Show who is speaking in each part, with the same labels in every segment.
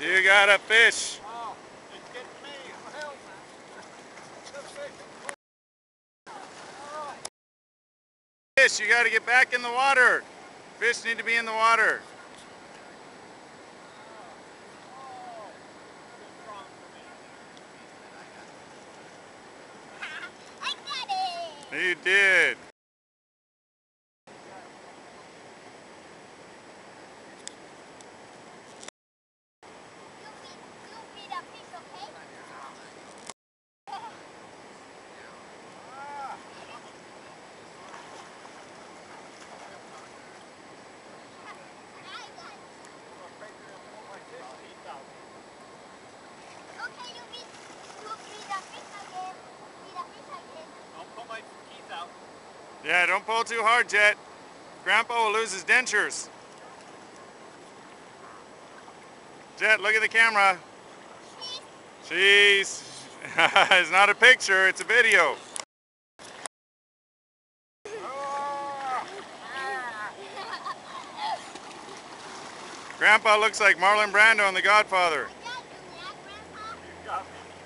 Speaker 1: You got a fish.
Speaker 2: Oh, it's getting me. Help.
Speaker 1: Fish, you got to get back in the water. Fish need to be in the water.
Speaker 3: I got it.
Speaker 1: You did.
Speaker 3: You feed a fish, okay? Okay, you feed a fish again. Feed a fish again.
Speaker 2: Don't pull my teeth out.
Speaker 1: Yeah, don't pull too hard, Jet. Grandpa will lose his dentures. Jet, look at the camera. Cheese. It's not a picture, it's a video. Grandpa looks like Marlon Brando in The Godfather.
Speaker 2: You got me.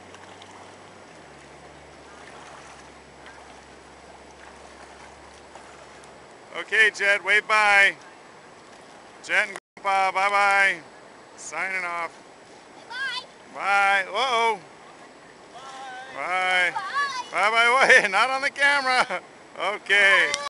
Speaker 1: Okay, Jet, wave bye. Jet and Grandpa, bye-bye. Signing off.
Speaker 3: Bye.
Speaker 1: Bye. Whoa. Bye. Bye-bye. Wait, not on the camera. Okay.